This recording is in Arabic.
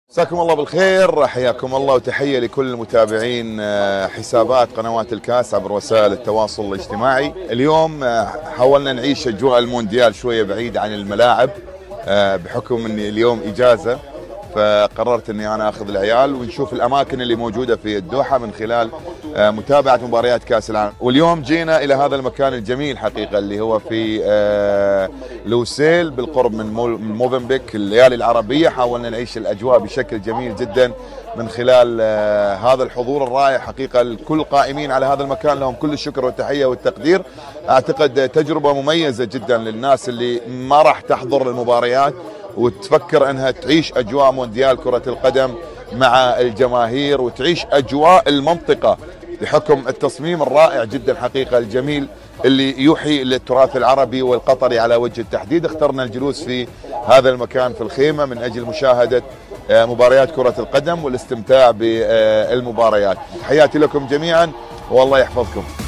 مساكم الله بالخير، حياكم الله وتحية لكل المتابعين حسابات قنوات الكاس عبر وسائل التواصل الاجتماعي. اليوم حاولنا نعيش أجواء المونديال شوية بعيد عن الملاعب بحكم أني اليوم إجازة، فقررت أني أنا أخذ العيال ونشوف الأماكن اللي موجودة في الدوحة من خلال متابعة مباريات كأس العالم. واليوم جينا إلى هذا المكان الجميل حقيقة اللي هو في لوسيل بالقرب من موفنبيك، الليالي العربية. حاولنا نعيش الأجواء بشكل جميل جدا من خلال هذا الحضور الرائع حقيقة. الكل قائمين على هذا المكان لهم كل الشكر والتحية والتقدير. أعتقد تجربة مميزة جدا للناس اللي ما راح تحضر المباريات وتفكر أنها تعيش أجواء مونديال كرة القدم مع الجماهير وتعيش أجواء المنطقة بحكم التصميم الرائع جدا حقيقة الجميل اللي يوحي للتراث العربي والقطري على وجه التحديد. اخترنا الجلوس في هذا المكان في الخيمة من أجل مشاهدة مباريات كرة القدم والاستمتاع بالمباريات. تحياتي لكم جميعا والله يحفظكم.